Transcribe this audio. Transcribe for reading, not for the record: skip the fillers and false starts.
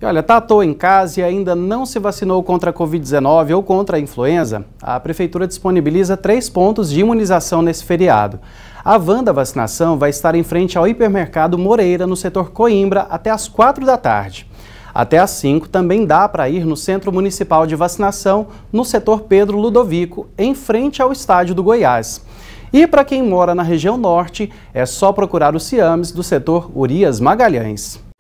E olha, tá à toa em casa e ainda não se vacinou contra a Covid-19 ou contra a influenza? A Prefeitura disponibiliza 3 pontos de imunização nesse feriado. A van da vacinação vai estar em frente ao hipermercado Moreira, no setor Coimbra, até às 4 da tarde. Até às 5 também dá para ir no Centro Municipal de Vacinação, no setor Pedro Ludovico, em frente ao estádio do Goiás. E para quem mora na região norte, é só procurar o CIAMES do setor Urias Magalhães.